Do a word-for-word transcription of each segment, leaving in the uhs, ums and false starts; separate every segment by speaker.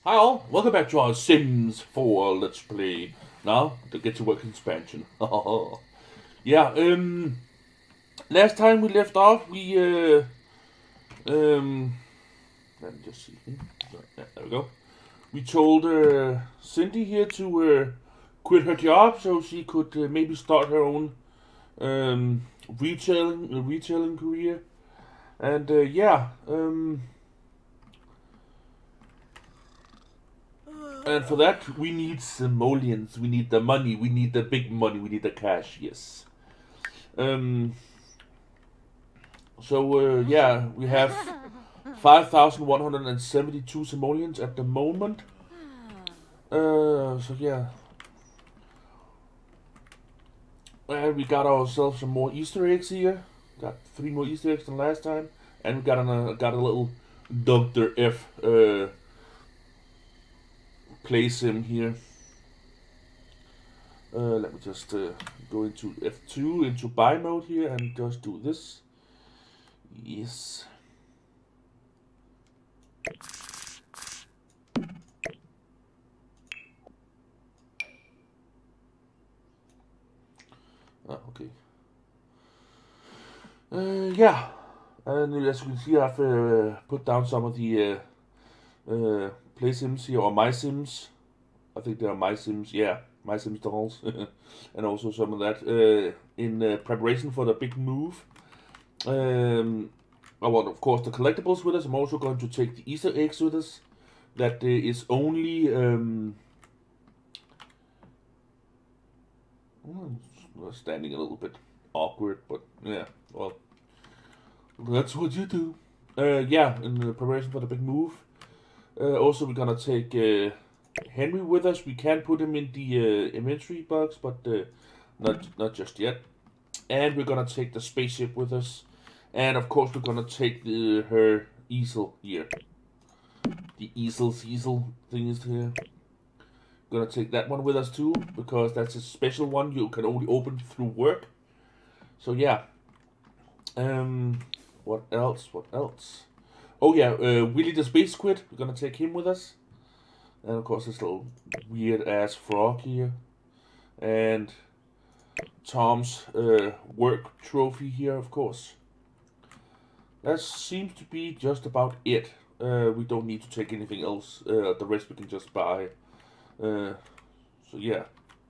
Speaker 1: Hi all, welcome back to our Sims four Let's Play. Now, to get to work expansion. yeah, um, last time we left off, we, uh, um, let me just see. Yeah, there we go. We told uh, Cindy here to uh, quit her job so she could uh, maybe start her own um, retailing, uh, retailing career. And uh, yeah, um, and for that, we need simoleons. We need the money. We need the big money. We need the cash. Yes. Um. So uh, yeah, we have five thousand one hundred and seventy-two simoleons at the moment. Uh. So yeah. And we got ourselves some more Easter eggs here. Got three more Easter eggs than last time, and we got an, uh, got a little Doctor F uh play sim here. Uh, let me just uh, go into F two, into buy mode here, and just do this. Yes. Ah, okay. Uh, yeah. And as you can see, I've uh, put down some of the uh, uh, play sims here, or my sims. I think they are my sims, yeah. My sims dolls. and also some of that uh, in uh, preparation for the big move. Um, I want, of course, the collectibles with us. I'm also going to take the Easter eggs with us. That uh, is only... Um, standing a little bit awkward, but yeah, well, that's what you do. Uh, yeah, in the preparation for the big move. Uh, also, we're gonna take uh, Henry with us. We can put him in the uh, inventory box, but uh, not not just yet. And we're gonna take the spaceship with us, and of course, we're gonna take the her easel here. The easel's easel thing is here. Gonna take that one with us too, because that's a special one you can only open through work. So yeah. Um, what else? What else? Oh yeah, uh, Willie the Space Squid. We're gonna take him with us, and of course this little weird ass frog here, and Tom's uh, work trophy here, of course. That seems to be just about it. Uh, we don't need to take anything else. Uh, the rest we can just buy. Uh, so yeah.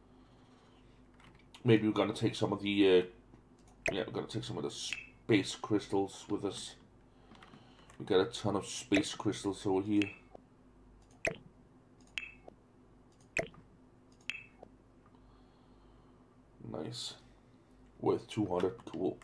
Speaker 1: Maybe we're gonna take some of the. Uh, yeah, we're gonna take some of the space crystals with us. We got a ton of space crystals over here. Nice. Worth two hundred. Cool.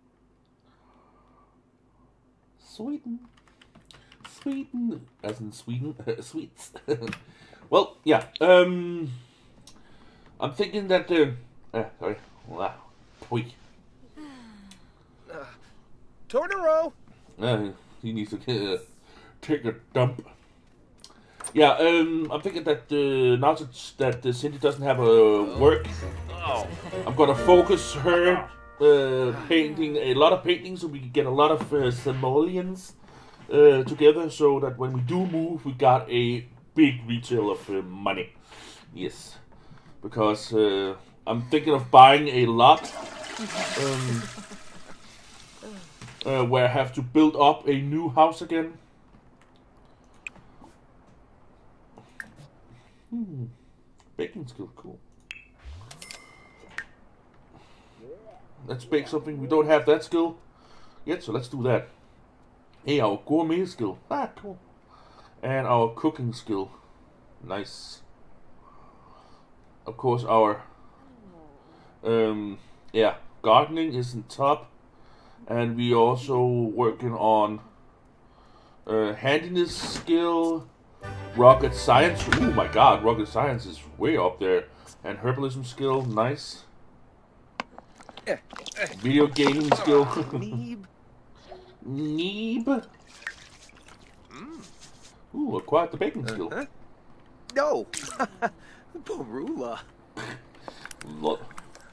Speaker 1: Sweden. Sweden. As in Sweden. Sweets. well, yeah. Um, I'm thinking that... Uh, uh, sorry. Wow. Boy.
Speaker 2: Uh, Tornero!
Speaker 1: Uh, he needs to uh, take a dump. Yeah, um, I'm thinking that uh, now that, that uh, Cindy doesn't have a work,
Speaker 2: Oh.
Speaker 1: I'm gonna focus her uh, painting a lot of paintings so we can get a lot of uh, simoleons uh, together so that when we do move, we got a big retail of uh, money. Yes, because uh, I'm thinking of buying a lot um, uh, where I have to build up a new house again. Hmm. Baking skill, cool. Let's bake something. We don't have that skill yet, so let's do that. Hey, our gourmet skill. Ah, cool. And our cooking skill. Nice. Of course, our um, yeah, gardening is in top, and we also working on uh, handiness skill, rocket science. Oh my God, rocket science is way up there, and herbalism skill. Nice. Video gaming skill.
Speaker 2: Neeb.
Speaker 1: Neeb. Ooh, acquired the baking skill.
Speaker 2: Uh-huh. No! Barula.
Speaker 1: Look.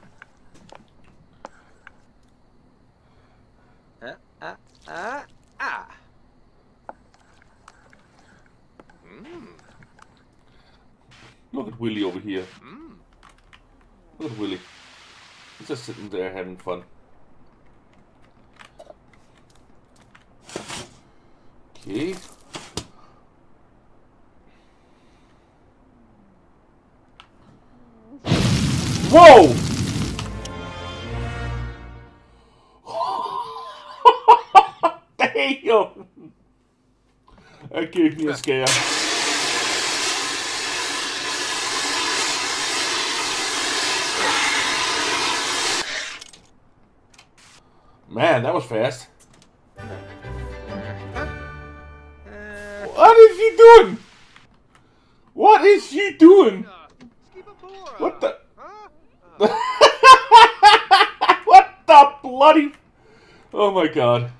Speaker 2: Ah, ah, ah, ah. Mm.
Speaker 1: Look at Willy over here. Look at Willy. He's just sitting there having fun. Okay. Whoa! Damn! That gave me a scare. Man, that was fast. What is she doing? What is she doing? What the? What the bloody? Oh my god.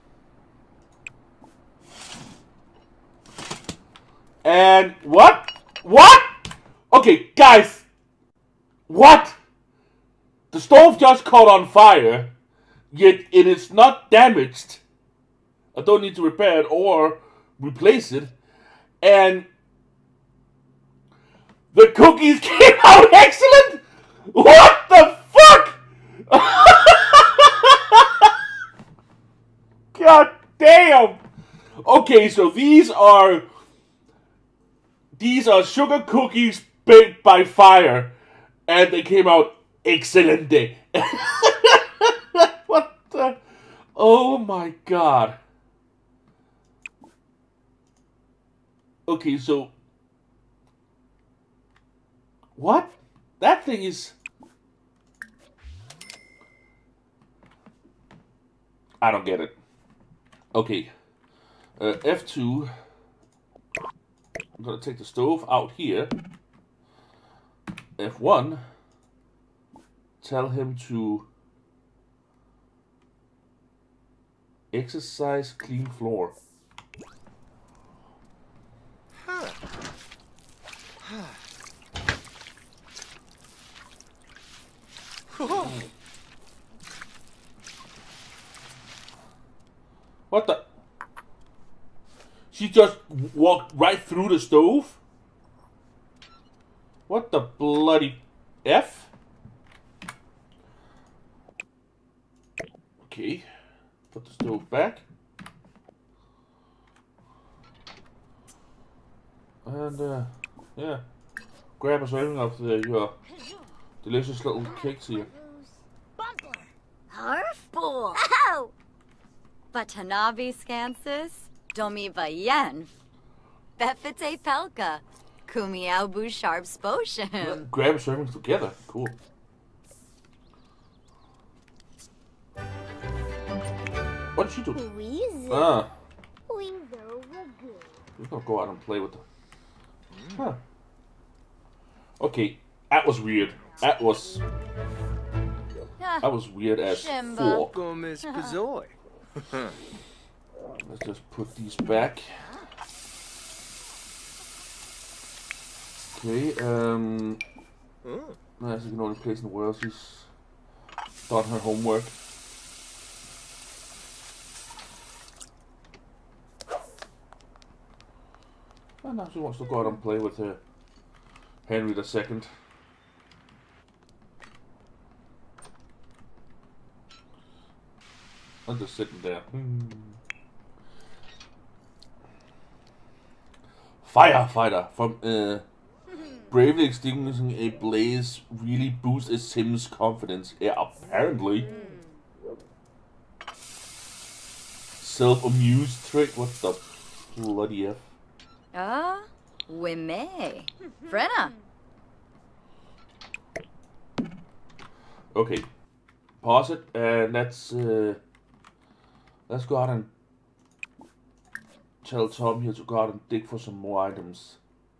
Speaker 1: And what? What? Okay, guys. What? The stove just caught on fire, yet it is not damaged. I don't need to repair it or replace it. And the cookies came out excellent? What the fuck? God damn. Okay, so these are these are sugar cookies baked by fire, and they came out excellent. What the? Oh my god. Okay, so what? That thing is... I don't get it. Okay. Uh, F two. I'm gonna take the stove out here. F one. Tell him to exercise, clean floor. What the? She just walked right through the stove? What the bloody F? Okay. Put the stove back. And, uh, yeah. Grab a serving of the, your delicious little cakes here.
Speaker 3: Harfball! Ow! Batanavi scansis, domi vayen. Befite pelka, kumiaubu sharp sposhim.
Speaker 1: Grab servings together. Cool. What did she do? Ah. We're gonna go out and play with them. Huh. Okay, that was weird. That was... That was weird as fuck.
Speaker 2: Miss Kazoy.
Speaker 1: Let's just put these back. Okay, um...
Speaker 2: Oh.
Speaker 1: That's the only place in the world she's done her homework. And now she wants to go out and play with her Henry the Second. I'm just sitting there. Hmm. Firefighter from uh, bravely extinguishing a blaze really boosts a Sim's confidence. Yeah, apparently. Self-amused trick. What the bloody F?
Speaker 3: Ah, Wime. Frenna.
Speaker 1: Okay. Pause it and let's uh, let's go out and tell Tom here to go out and dig for some more items.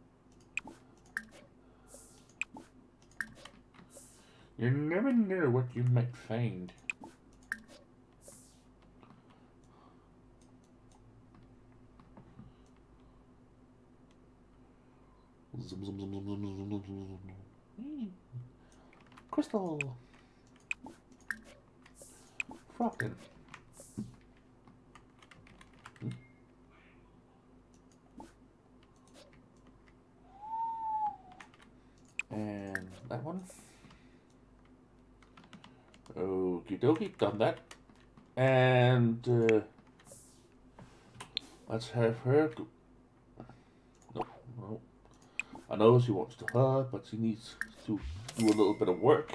Speaker 1: You never know what you might find. Zoom, zoom, zoom, zoom, zoom, zoom, zoom, zoom, zoom. Crystal. Frogden. Hmm. that one. Okie dokie, done that. And uh, let's have her go. No, no. I know she wants to hug, but she needs to do a little bit of work.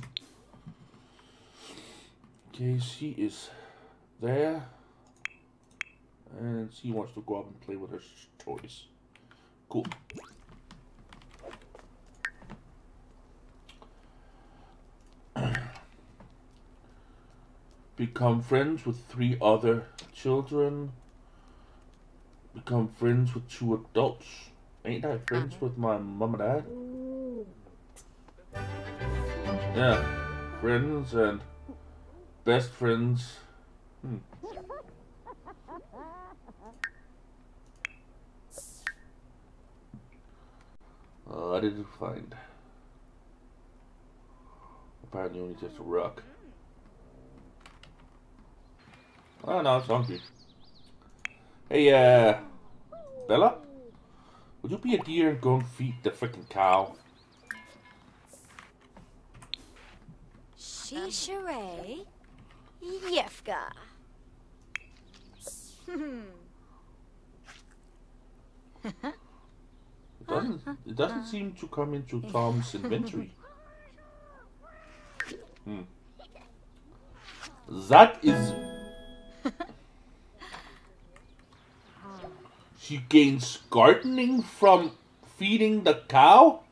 Speaker 1: Okay, she is there. And she wants to go up and play with her toys. Cool. Become friends with three other children. Become friends with two adults. Ain't I friends with my mom and dad? Yeah. Friends and best friends. Hmm. Uh, I didn't find. Apparently only just a rock. Oh no, it's hungry. Hey, uh, Bella? Would you be a dear and go and feed the freaking cow?
Speaker 3: Shisharay Yefka.
Speaker 1: It doesn't, it doesn't seem to come into Tom's inventory. Hmm. That is... She gains gardening from feeding the cow?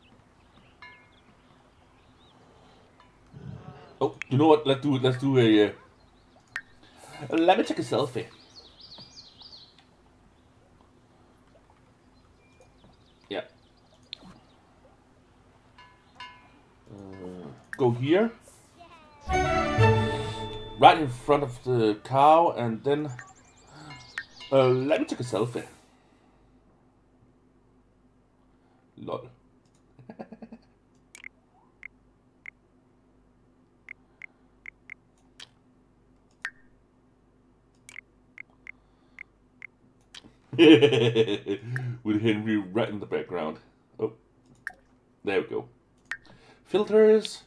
Speaker 1: Oh, you know what? Let's do it. Let's do a... Uh, let me take a selfie. Yeah. Uh, go here. Right in front of the cow, and then... Uh, let me take a selfie. Lol. With Henry right in the background. Oh, there we go. Filters.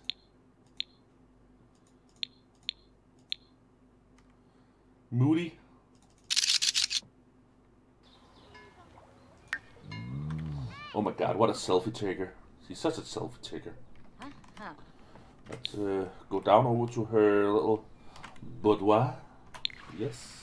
Speaker 1: Moody. Oh my god, what a selfie taker. She's such a selfie taker. Let's uh, go down over to her little boudoir. Yes.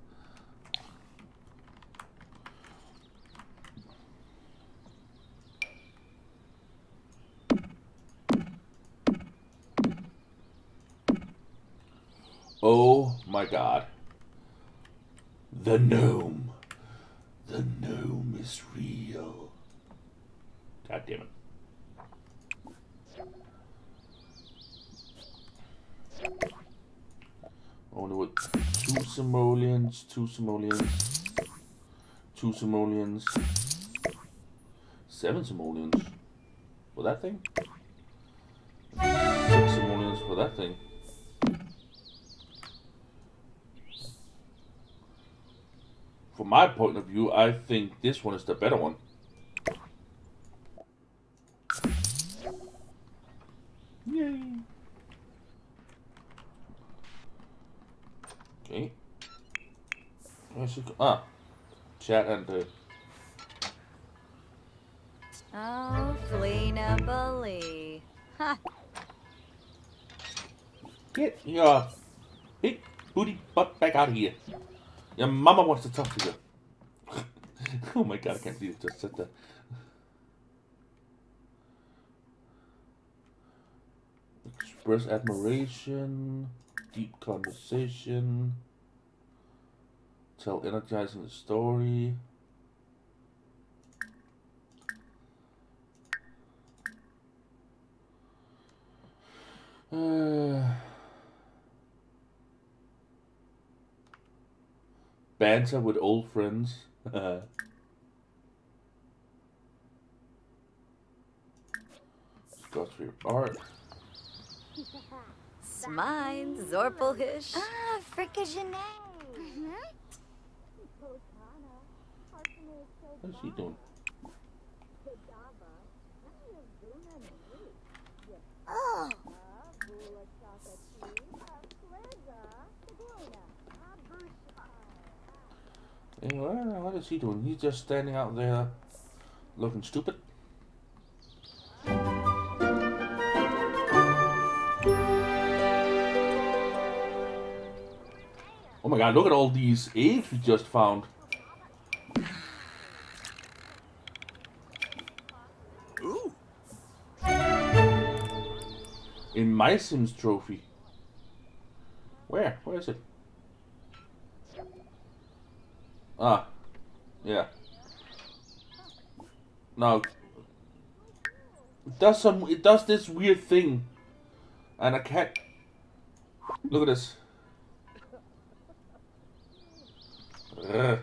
Speaker 1: Oh my god. The gnome. The gnome is real. God damn it. Only with two simoleons, two simoleons, two simoleons, seven simoleons for that thing, six simoleons for that thing. From my point of view, I think this one is the better one. Yay! Okay. Where should go? Ah, chat and uh...
Speaker 3: Oh, Flina Bully. Ha!
Speaker 1: Get your big booty butt back out of here. Your mama wants to talk to you. Oh my god, I can't believe it just said that. Express admiration, deep conversation, tell energizing story. Uh, banter with old friends. Scotch art.
Speaker 3: Smine, Zorpelhish.
Speaker 4: Ah, frickagenet.
Speaker 1: What's he doing? Hey, what, what is he doing? He's just standing out there looking stupid. Oh my god, look at all these eggs we just found.
Speaker 2: Ooh.
Speaker 1: A My Sims trophy. Where? Where is it? Ah. Yeah. Now it does some it does this weird thing. And I can't look at this. Ugh.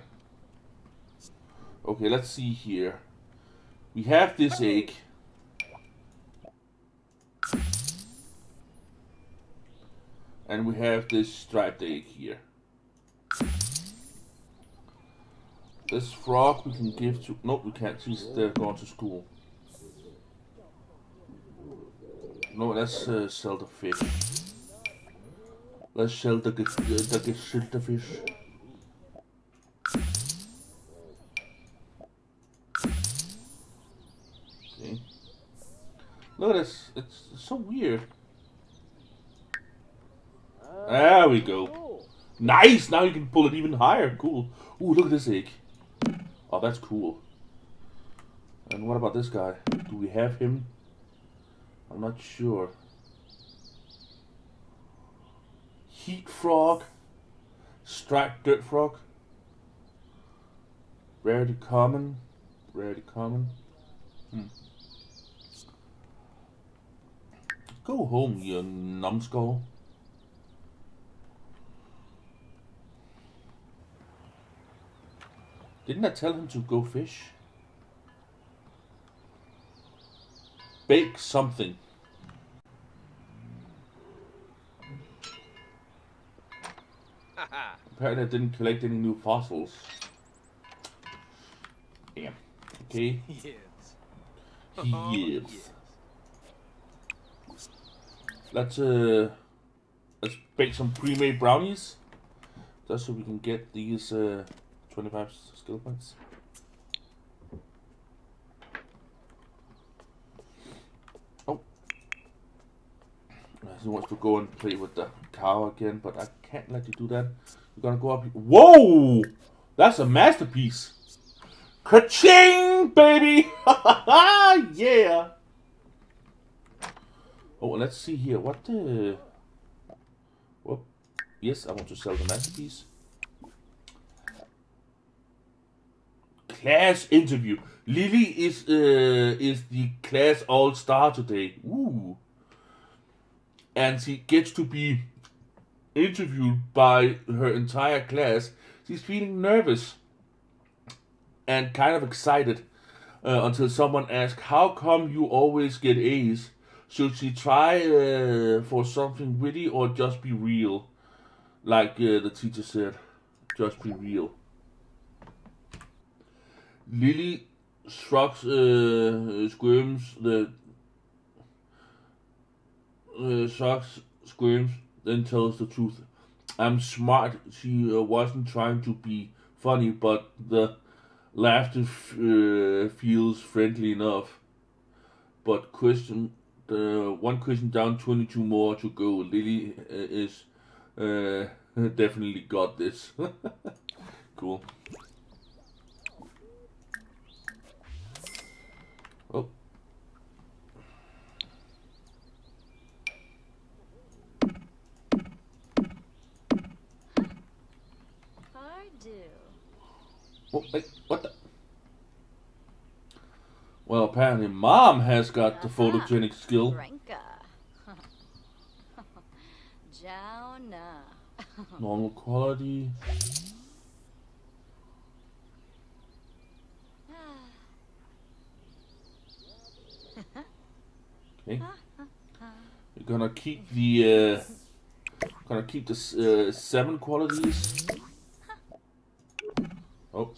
Speaker 1: Okay, let's see here. We have this egg. And we have this striped egg here. This frog we can give to... Nope, we can't. She's uh, going to school. No, let's uh, sell the fish. Let's sell the, the, the gefilte fish. Okay. Look at this. It's so weird. There we go. Nice! Now you can pull it even higher. Cool. Ooh, look at this egg. Oh, that's cool. And what about this guy? Do we have him? I'm not sure. Heat frog. Striped dirt frog. Rarity common. Rarity common. Hmm. Go home, you numbskull. Didn't I tell him to go fish? Bake something. Apparently I didn't collect any new fossils. Damn. Okay.
Speaker 2: Yes.
Speaker 1: Yes. Let's uh let's bake some pre-made brownies. Just so we can get these uh twenty-five skill points. Oh. He wants to go and play with the cow again, but I can't let you do that. You're gonna go up here. Whoa! That's a masterpiece! Ka-ching, baby! Yeah! Oh, let's see here. What the... Whoop. Yes, I want to sell the masterpiece. Class interview. Lily is uh, is the class all-star today. Ooh. And she gets to be interviewed by her entire class. She's feeling nervous and kind of excited uh, until someone asks, how come you always get A's? Should she try uh, for something witty or just be real? Like uh, the teacher said, just be real. Lily shrugs, uh, squirms, the uh, shrugs, squirms, then tells the truth. I'm smart. She uh, wasn't trying to be funny, but the laughter f uh, feels friendly enough. But question, uh, one question down, twenty-two more to go. Lily uh, is uh, definitely got this. Cool. Oh. Oh, wait, what the? Well, apparently Mom has got the photogenic skill. Normal quality. Okay. We're gonna keep the uh, gonna keep the uh, seven qualities. Oh.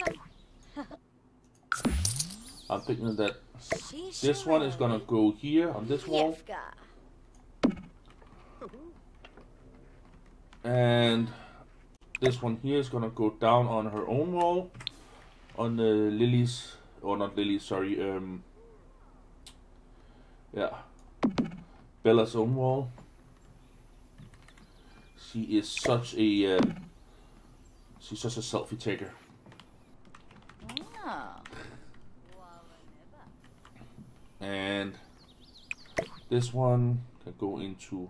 Speaker 1: I'm thinking that this one is gonna go here on this wall. And this one here is gonna go down on her own wall, on uh, Lily's, or not Lily's, sorry, um, yeah, Bella's own wall. She is such a, uh, she's such a selfie taker.
Speaker 3: Oh.
Speaker 1: And this one can go into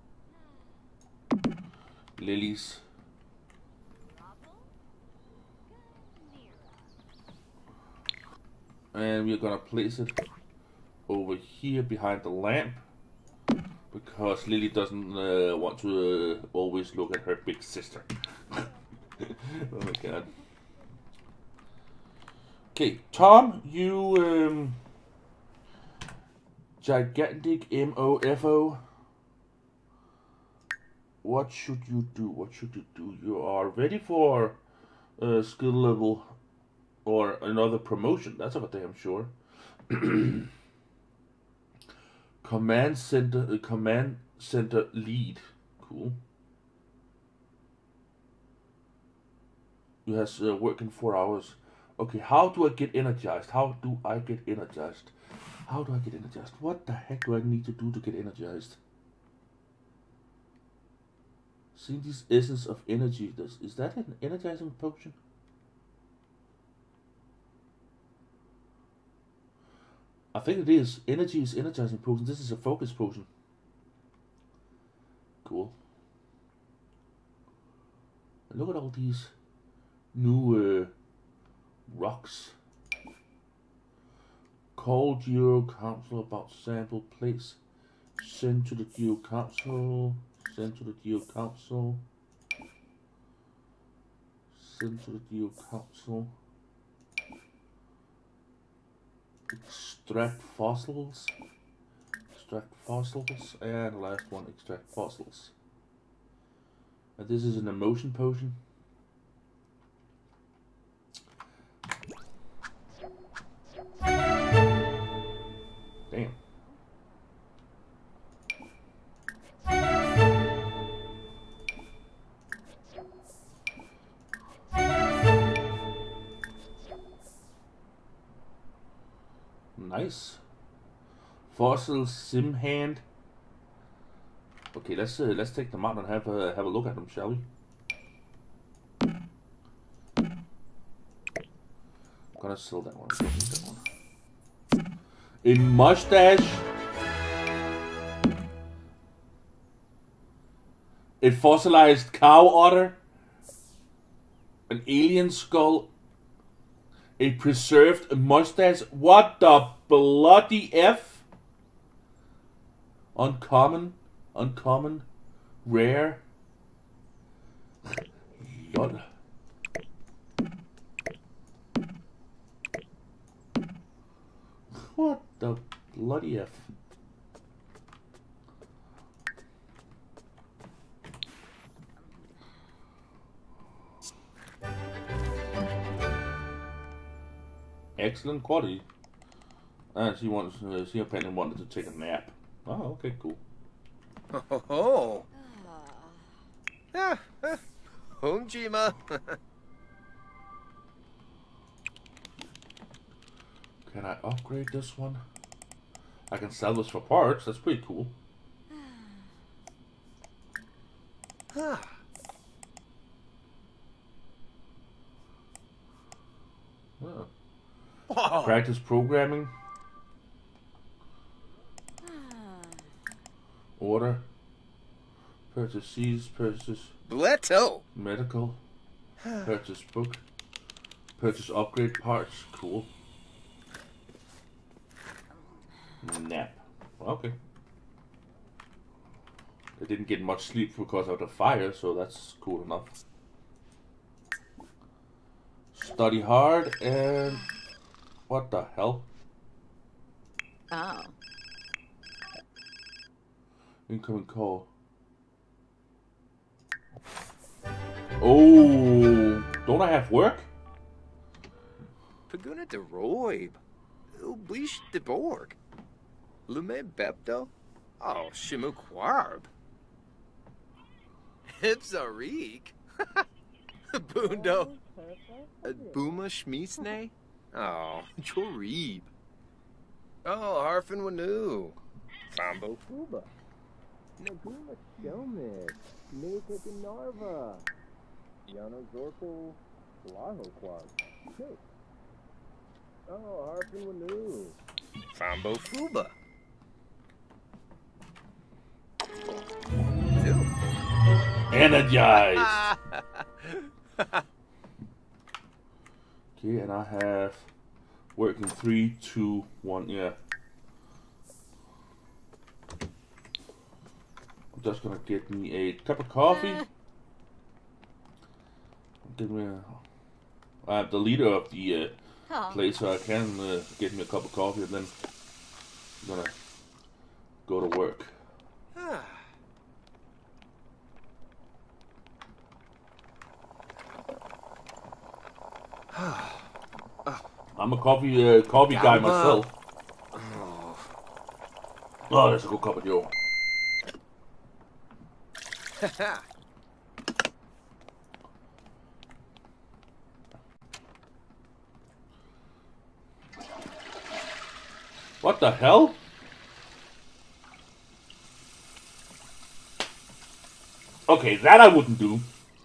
Speaker 1: Lily's. And we're gonna place it over here behind the lamp, because Lily doesn't uh, want to uh, always look at her big sister. Oh my god. Okay, Tom, you um, gigantic M O F O. What should you do? What should you do? You are ready for uh, skill level or another promotion. That's for damn sure. Command center, uh, command center lead. Cool. You has uh, working four hours. Okay, how do I get energized? How do I get energized? How do I get energized? What the heck do I need to do to get energized? See this essence of energy. Does is that an energizing potion? I think it is. Energy is energizing potion. This is a focus potion. Cool. And look at all these new uh, rocks. Call Geo Council about sample place. Send to the Geo Council. Send to the Geo Council. Send to the Geo Council. Extract fossils. Extract fossils. And the last one, extract fossils. And this is an emotion potion. Damn. Nice. Fossil sim hand. Okay, let's uh, let's take them out and have a have a look at them, shall we? Gonna sell that one. That one. A mustache. A fossilized cow otter. An alien skull. A preserved mustache. What the bloody F? Uncommon. Uncommon. Rare. Lol. What the bloody F? Excellent quality. And she wants, uh, she apparently wanted to take a nap. Oh, okay, cool.
Speaker 2: Oh, oh. Ah, ah. Homejima.
Speaker 1: Can I upgrade this one? I can sell this for parts. That's pretty cool.
Speaker 2: Ah.
Speaker 1: Oh.
Speaker 2: Wow.
Speaker 1: Practice programming. Order. Purchase seeds. Purchase
Speaker 2: Bletto.
Speaker 1: medical. Purchase book. Purchase upgrade parts. Cool. Nap. Okay. I didn't get much sleep because of the fire, so that's cool enough. Study hard and... What the hell?
Speaker 3: Oh.
Speaker 1: Incoming call. Oh, don't I have work?
Speaker 2: Paguna de Roib. Ublish de Borg. Lume Bepto. Oh, Shimu Quarb. Hipzarik. Bundo. Uh, Buma Shmisne? Oh, Chorib. Oh, Harfin Wanu. Fambo Fuba. Naguma Shelmis. Naked Narva. Yano Zorko. Laho Quad. Oh, Harfin Wanu. Fambo Fuba.
Speaker 1: Energize. Okay, and I have working three, two, one. Yeah. I'm just gonna get me a cup of coffee. Give me a. I'm the leader of the uh,
Speaker 3: Oh.
Speaker 1: place, so I can uh, get me a cup of coffee, and then I'm gonna go to work. I'm a coffee uh, coffee guy myself. Oh, there's a good cup of Joe. What the hell? Okay, that I wouldn't do.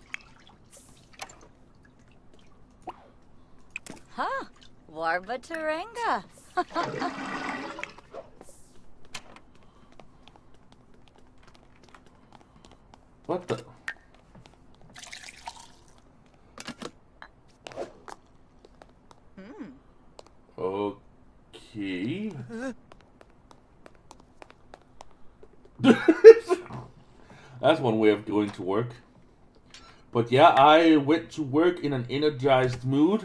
Speaker 3: Huh. Warba Tarenga.
Speaker 1: What the?
Speaker 3: Hmm.
Speaker 1: Okay. That's one way of going to work. But yeah, I went to work in an energized mood.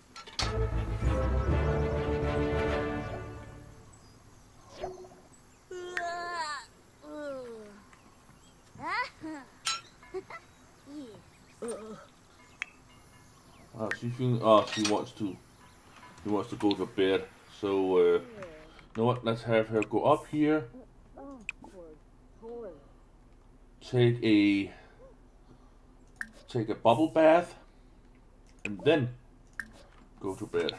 Speaker 1: Oh, she's feeling. Oh, she wants to. She wants to go to bed. So, uh, you know what? Let's have her go up here. Take a. Take a bubble bath, and then go to bed.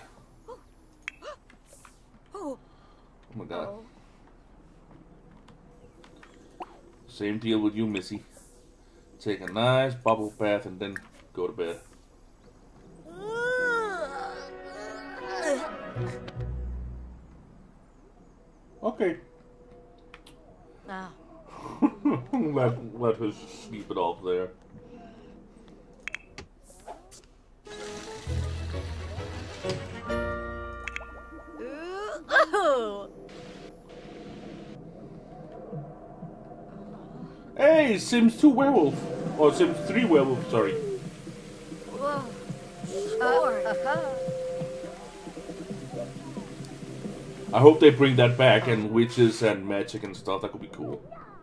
Speaker 1: Oh my god. Same deal with you, Missy. Take a nice bubble bath and then go to bed. Okay.
Speaker 3: Ah.
Speaker 1: let, let her sleep it off there.
Speaker 3: Ooh.
Speaker 1: Hey, Sims two werewolf. Or Sims three werewolf, sorry.
Speaker 3: Whoa. Sure.
Speaker 1: I hope they bring that back, and witches and magic and stuff. That could be cool.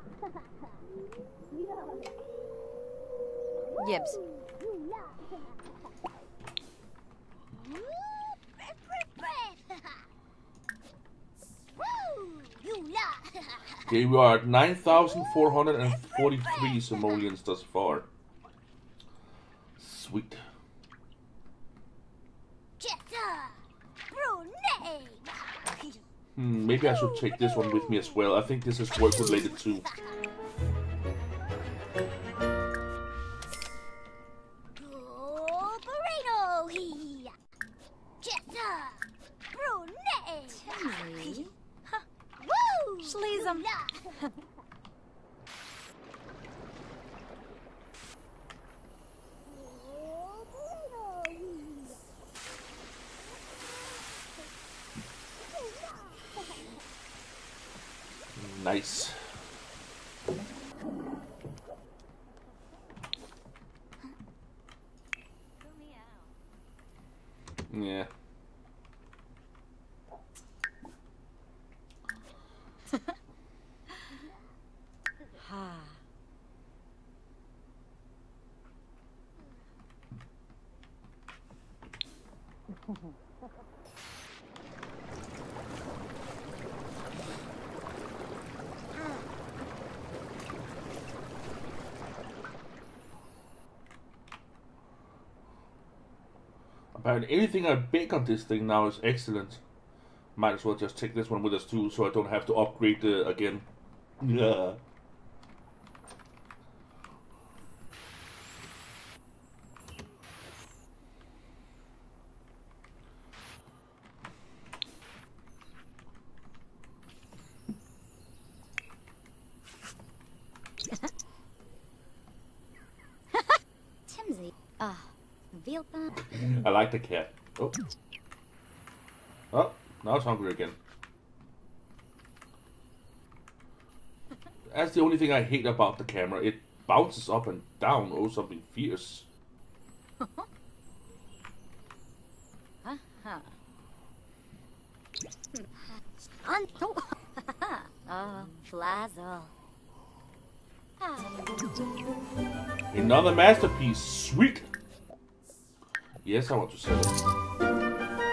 Speaker 3: Gibbs.
Speaker 1: Okay, we are at nine thousand four hundred forty-three simoleons thus far. Sweet. Hmm, maybe I should take this one with me as well. I think this is work related too.
Speaker 3: Sleaze 'em.
Speaker 1: Nice. Yeah. And anything I bake on this thing now is excellent. Might as well just take this one with us too, so I don't have to upgrade uh, again. Yeah.
Speaker 3: Timsy. Ah. Vilpa.
Speaker 1: I like the cat. Oh. Oh, now it's hungry again. That's the only thing I hate about the camera. It bounces up and down. Oh, something fierce.
Speaker 3: Uh-huh. Anto. Oh, Flazzle.
Speaker 1: Another masterpiece. Sweet. Yes, I want to sell it.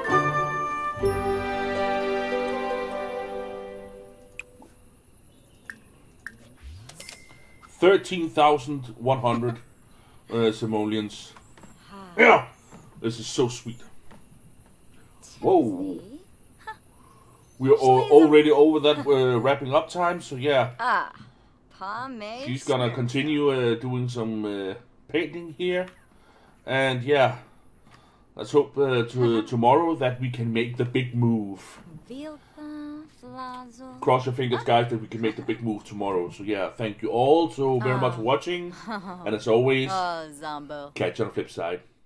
Speaker 1: Thirteen thousand one hundred uh, simoleons. Yeah, this is so sweet. Whoa, we are al already over that uh, wrapping up time. So yeah,
Speaker 3: Ah. Pomade.
Speaker 1: she's gonna continue uh, doing some uh, painting here, and yeah, let's hope uh, to tomorrow that we can make the big move.
Speaker 3: Vilpa. Flazzle.
Speaker 1: Cross your fingers, guys, that we can make the big move tomorrow. So yeah, thank you all so very much for watching, and as always,
Speaker 3: Oh, Zombo.
Speaker 1: catch you on the flip side.